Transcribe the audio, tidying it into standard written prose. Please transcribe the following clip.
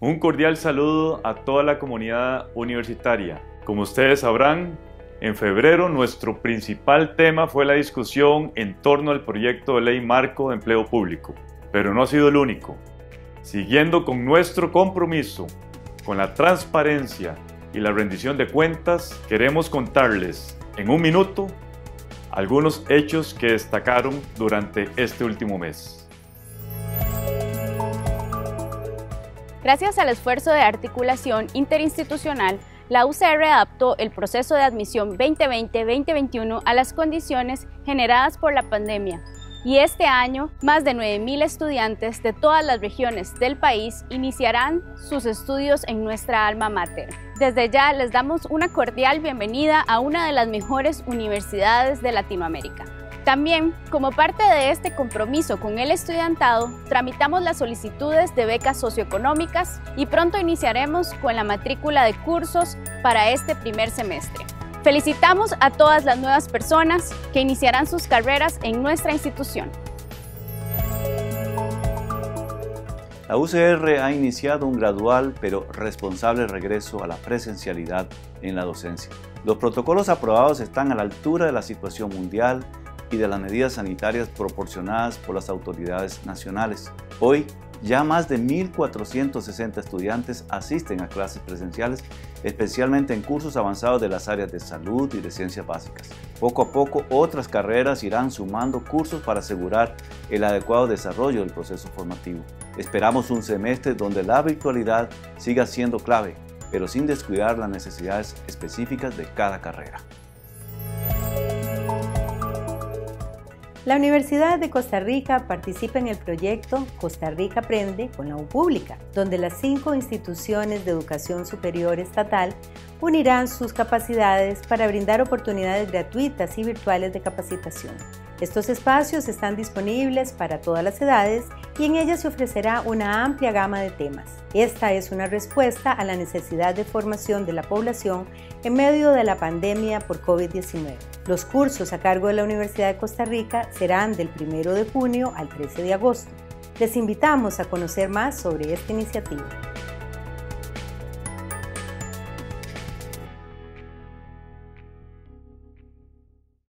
Un cordial saludo a toda la comunidad universitaria. Como ustedes sabrán, en febrero nuestro principal tema fue la discusión en torno al proyecto de ley marco de empleo público, pero no ha sido el único. Siguiendo con nuestro compromiso con la transparencia y la rendición de cuentas, queremos contarles en un minuto algunos hechos que destacaron durante este último mes. Gracias al esfuerzo de articulación interinstitucional, la UCR adaptó el proceso de admisión 2020-2021 a las condiciones generadas por la pandemia. Y este año, más de 9.000 estudiantes de todas las regiones del país iniciarán sus estudios en nuestra alma mater. Desde ya les damos una cordial bienvenida a una de las mejores universidades de Latinoamérica. También, como parte de este compromiso con el estudiantado, tramitamos las solicitudes de becas socioeconómicas y pronto iniciaremos con la matrícula de cursos para este primer semestre. Felicitamos a todas las nuevas personas que iniciarán sus carreras en nuestra institución. La UCR ha iniciado un gradual pero responsable regreso a la presencialidad en la docencia. Los protocolos aprobados están a la altura de la situación mundial y de las medidas sanitarias proporcionadas por las autoridades nacionales. Hoy, ya más de 1.460 estudiantes asisten a clases presenciales, especialmente en cursos avanzados de las áreas de salud y de ciencias básicas. Poco a poco, otras carreras irán sumando cursos para asegurar el adecuado desarrollo del proceso formativo. Esperamos un semestre donde la virtualidad siga siendo clave, pero sin descuidar las necesidades específicas de cada carrera. La Universidad de Costa Rica participa en el proyecto Costa Rica Aprende con la U Pública, donde las 5 instituciones de educación superior estatal unirán sus capacidades para brindar oportunidades gratuitas y virtuales de capacitación. Estos espacios están disponibles para todas las edades y en ellas se ofrecerá una amplia gama de temas. Esta es una respuesta a la necesidad de formación de la población en medio de la pandemia por COVID-19. Los cursos a cargo de la Universidad de Costa Rica serán del 1 de junio al 13 de agosto. Les invitamos a conocer más sobre esta iniciativa.